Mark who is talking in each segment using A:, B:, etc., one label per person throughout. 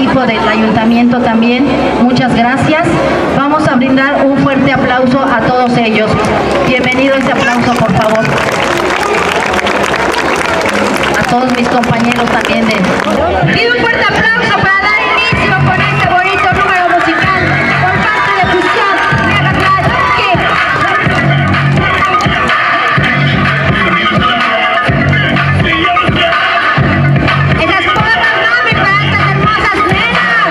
A: equipo del ayuntamiento también, muchas gracias. Vamos a brindar un fuerte aplauso a todos ellos. Bienvenido ese aplauso, por favor. A todos mis compañeros también de... Pido un fuerte aplauso para dar inicio con este bonito número musical por parte de Fusión Mega Drive. Esas porras, mami, para estas hermosas nenas.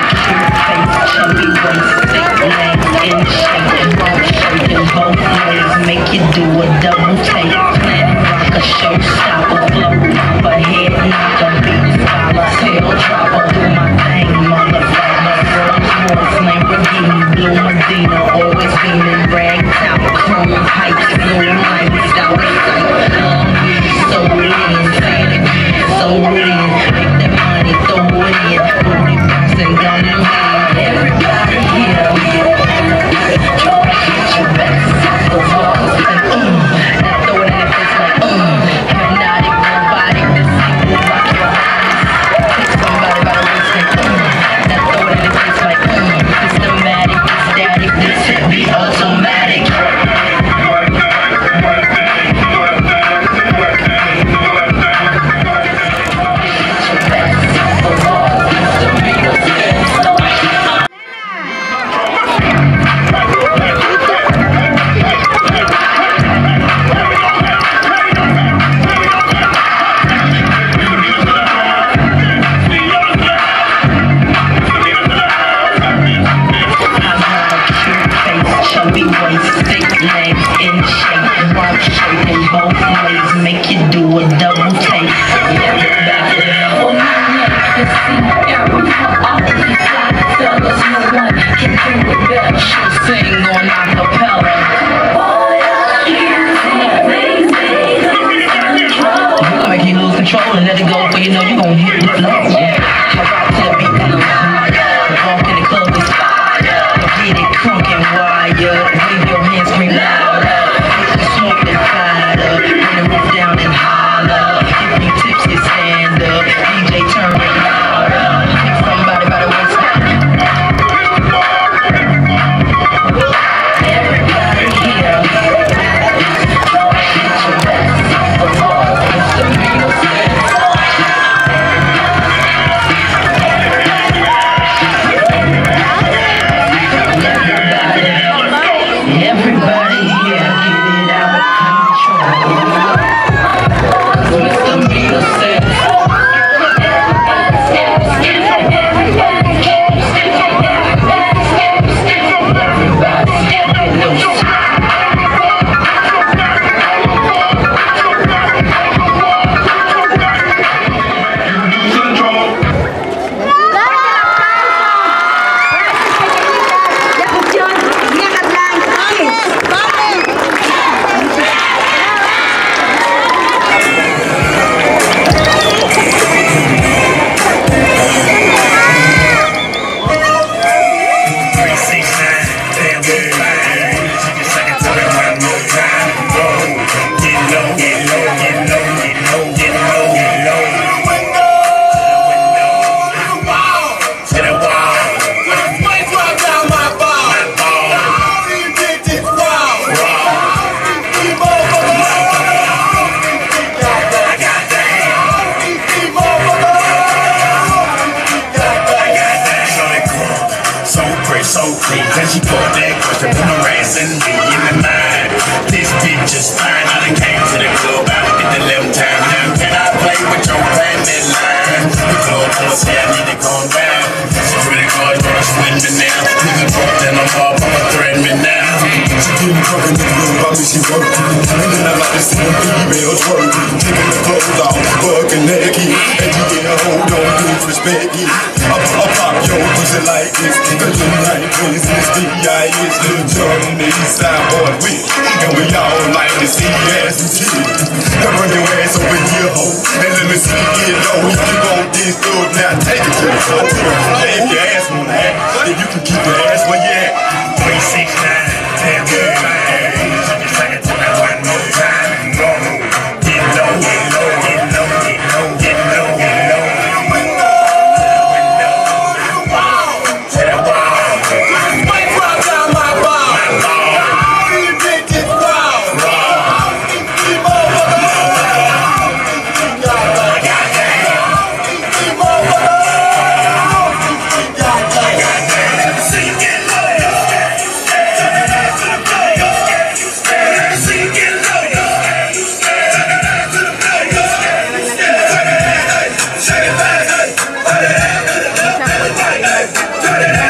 B: Make you do a double take, rock a showstopper, flow up ahead, knock a beat, scholar, tail dropper, do my thing, motherfucker, Rolls Lamborghini, Blue Medina, always beaming, rag top, chrome pipes, blue lights, out of sight, so in, say it again, so in, make that money, throw it in, booty bouncing down the lane, everybody here, try to get your best. Throw it in your face like, hypnotic, robotic, this single rock your body. Take somebody by the waist like, now throw it in your face like, systematic, static, this shit be automatic. And let it go, but you know you gon' hit the floor. Yeah, I rock to the beat and I'm higher. Walk in the club is fire. Get it crunk and wire. Wave your hands, scream louder. Get the smoke and fired up. Bring the roof down and holler. If you tipsy, stand up. DJ turn it louder. Pick somebody by the waist. Everybody here.
C: Then she put that question harassing me in the mind. This bitch is fine. I done came to the club. I done did the left time. Now can I play with your payment line? The club wanna say I need to calm down. Security guards gonna swing me now. Nigga drunk and I'm up, I'ma threaten me now. She give me drunk in the club, I mean she working. And then I like to see them females working. Taking the clothes off, fucking naked. And you get a hold on, disrespect it. I pop your pussy like this. Cause you like twins in this D.I.S. Lil Jon and the East Side boy with. And we all like to see ass and titties. Now bring your ass over here, ho. And let me see you get low. If you want this good, now take it to the front. Hey, if your ass wanna act, then you can keep your ass where you at. 369, tell me man. Just like it to me one more time and go. Get low, get low, get low, get low, get low, get low. Turn it